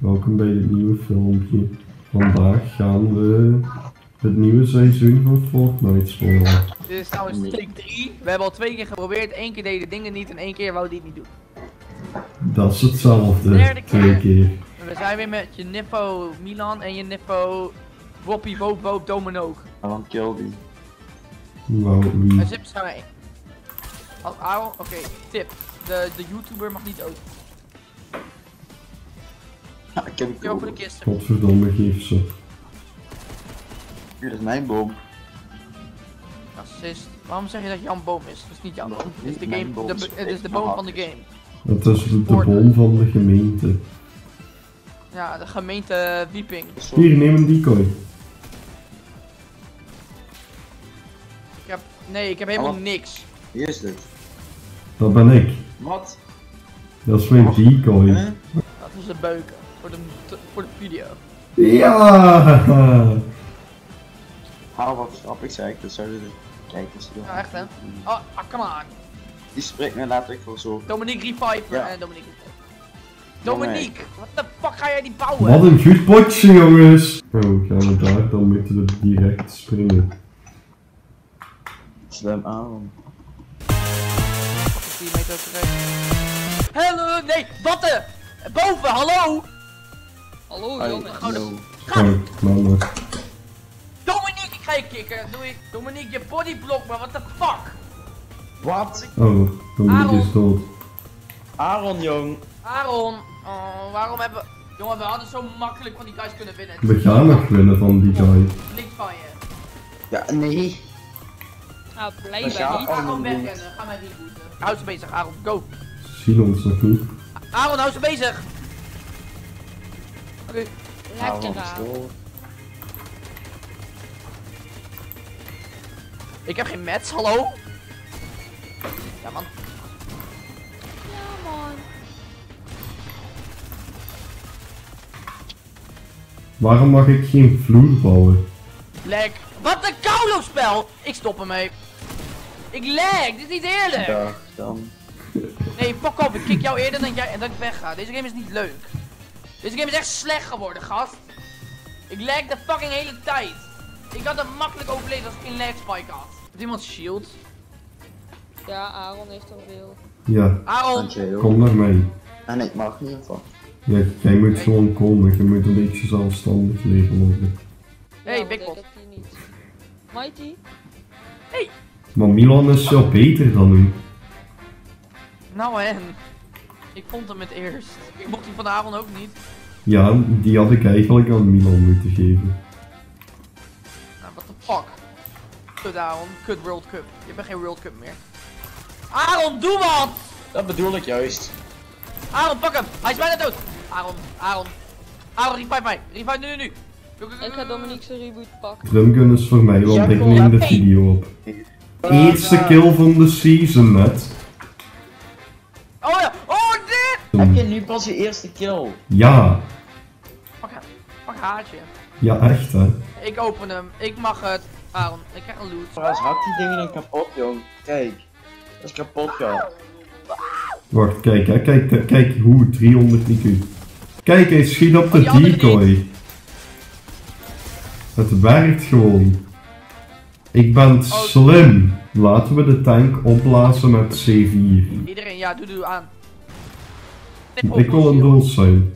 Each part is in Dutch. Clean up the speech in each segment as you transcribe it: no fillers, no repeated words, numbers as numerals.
Welkom bij dit nieuwe filmpje. Vandaag gaan we het nieuwe seizoen van Fortnite spelen. Dit is trouwens take 3. We hebben al 2 keer geprobeerd. 1 keer deden dingen niet en 1 keer wou die het niet doen. Dat is hetzelfde, Derde 2 keer. We zijn weer met je Niffo Milan en je Niffo Woppie Woop Domino. Waarom kill die? Wauw, wie? Hij zit waarschijnlijk. Als Aaron, oké, tip. De YouTuber mag niet dood. Ja, ik heb een Ik heb ook voor de kill. kist. Godverdomme, geef ze. Dit is mijn boom. Assist. Waarom zeg je dat Jan Boom is? Het is niet Jan Boom. Het is de, Mijn game, boom is het is de echt boom hard. van de game. Het is de boom van de gemeente. Ja, de gemeente Wieping. Hier, neem een decoy. Ik heb helemaal Oh. niks. Wie is dit? Dat ben ik. Wat? Dat is mijn decoy. Huh? Dat is de beuken. Voor de video. Ja! Hou wat grappig, zei ik. Dat zouden de kijkers doen. Ja, echt hè? Oh, come on. Die spreekt me later ik voor zo. Dominique Revive Ja. en Dominique Revive. Dominique, wat de fuck ga jij die bouwen? Wat een goed potje, jongens! Oh, gaan we daar? Dan moeten we direct springen. Slim aan. 4 meter terug. Hallo, nee, wat de? Boven, hallo! Hallo jongen. Oh, mama. Dominique, ik ga je kicken. Doei. Dominique, je bodyblock, maar what the fuck? Wat? Oh, Dominique is dood. Aaron, jong. Aaron, oh, waarom hebben we... Jongen, we hadden zo makkelijk van die guys kunnen winnen. We gaan nog winnen van die guy. Niks van je. Ja, nee. Nou, We blijkbaar gaan niet. Ga allemaal gewoon doen. wegrennen, ga mij rebooten. Hou ze bezig, Aaron, go. Ze zien ons nog niet. Aaron, hou ze bezig. Oké. Lekker aan. Ik heb geen mats, hallo? Ja man. Ja man. Waarom mag ik geen vloer bouwen? Lag. Wat een koude spel! Ik stop ermee. Ik lag, dit is niet eerlijk. Ja, dan. Nee, fuck op, ik kick jou eerder dan jij en dat ik wegga. Deze game is niet leuk. Deze game is echt slecht geworden, gast. Ik lag de fucking hele tijd. Ik had hem makkelijk overleefd als ik geen lag spike had. Heeft iemand shield? Ja, Aaron heeft er veel. Ja, Aaron! Dankjewel. kom naar mij. En ik mag niet van. Ja, jij moet gewoon komen. Je moet een beetje zelfstandig leren worden. Hey, Ja, Big want Boss. ik heb die niet. Mighty? Maar Milan is veel beter dan u. Nou en. Ik vond hem het eerst. Ik mocht die van Aaron ook niet. Ja, die had ik eigenlijk aan Milan moeten geven. Nou, what the fuck. Kut Aaron, kut World Cup. Je bent geen World Cup meer. Aaron, doe wat! Dat bedoel ik juist. Aaron, pak hem! Hij is bijna dood! Aaron, revive mij! Revive nu! Ik ga Dominique zijn reboot pakken. Drumgun is voor mij, want ik neem de video op. Eerste kill van de season, net. Oh ja! Oh dit! Heb je nu pas je eerste kill? Ja, Pak haartje. ja echt hè. Ik open hem. Ik mag het. Aaron, ik krijg een loot. Trouwens, hak die dingen dan kapot, jong. Kijk. Dat is kapot, ja. Wacht, kijk hè, kijk hoe, 300 IQ. Kijk, hij schiet op de die andere decoy. Het werkt gewoon. Ik ben slim. Laten we de tank opblazen met C4. Iedereen, ja, doe aan. Ik wil een doel zijn.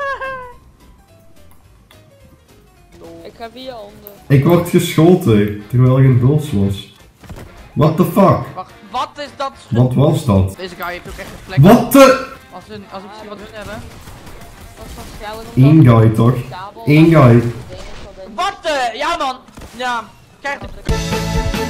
Ik ga via onder. Ik word geschoten, terwijl ik een doos was. What the fuck? Wacht, wat is dat? Wat was dat? Deze guy heeft ook echt een vlek. Wat de? Als ik zie wat hun hebben. Dat is waarschijnlijk Eén guy toch? kabel. Eén guy. Wat de? Ja man! Ja, krijg het.